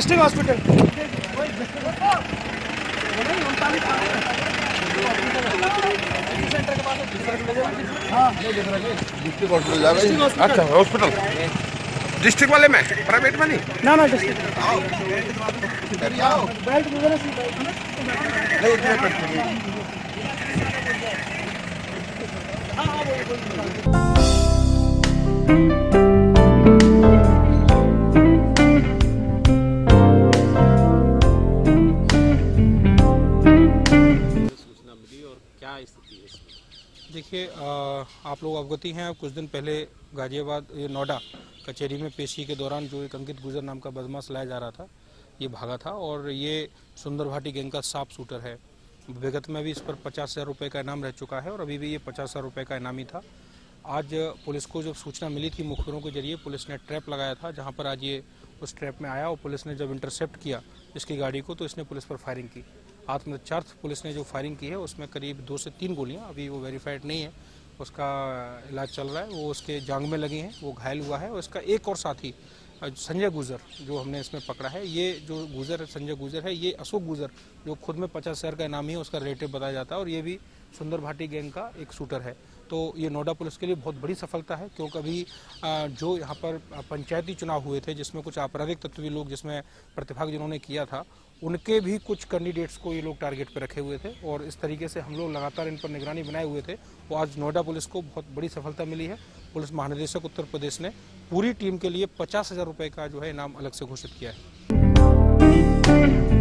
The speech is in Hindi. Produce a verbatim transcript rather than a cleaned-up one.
District hospital. District hospital. अच्छा हॉस्पिटल डिस्ट्रिक्ट वाले में, प्राइवेट में नहीं ना ना डिस्ट्रिक्ट। सूचना मिली और क्या स्थिति है इसमें? देखिए, आप लोग अवगति हैं, कुछ दिन पहले गाजियाबाद ये नोएडा कचहरी में पेशी के दौरान जो एक अंकित गुजर नाम का बदमाश लाया जा रहा था, ये भागा था और ये सुंदर भाटी गैंग का साफ शूटर है। विगत में भी इस पर पचास हज़ार रुपये का इनाम रह चुका है और अभी भी ये पचास हज़ार रुपये का इनामी था। आज पुलिस को जब सूचना मिली थी मुखबिरों के जरिए, पुलिस ने ट्रैप लगाया था, जहाँ पर आज ये उस ट्रैप में आया और पुलिस ने जब इंटरसेप्ट किया इसकी गाड़ी को तो इसने पुलिस पर फायरिंग की। आत्मरक्षार्थ पुलिस ने जो फायरिंग की है उसमें करीब दो से तीन गोलियां, अभी वो वेरीफाइड नहीं है, उसका इलाज चल रहा है, वो उसके जांघ में लगी हैं, वो घायल हुआ है। और इसका एक और साथी संजय गुजर जो हमने इसमें पकड़ा है, ये जो गुजर संजय गुजर है, ये अशोक गुजर जो खुद में पचास हज़ार का इनामी है, उसका रिलेटिव बताया जाता है और ये भी सुंदर भाटी गैंग का एक शूटर है। तो ये नोएडा पुलिस के लिए बहुत बड़ी सफलता है, क्योंकि अभी जो यहाँ पर पंचायती चुनाव हुए थे जिसमें कुछ आपराधिक तत्वी लोग जिसमें प्रतिभाग जिन्होंने किया था, उनके भी कुछ कैंडिडेट्स को ये लोग टारगेट पर रखे हुए थे और इस तरीके से हम लोग लगातार इन पर निगरानी बनाए हुए थे। वो आज नोएडा पुलिस को बहुत बड़ी सफलता मिली है। पुलिस महानिदेशक उत्तर प्रदेश ने पूरी टीम के लिए पचास हजार रुपये का जो है इनाम अलग से घोषित किया है।